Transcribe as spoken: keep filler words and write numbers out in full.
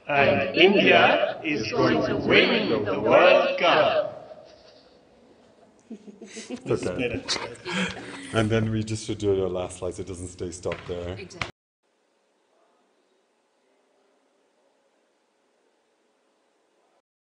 And India is going to win the World Cup. Okay. And then we just should do your last slide so it doesn't stay stuck there. Exactly.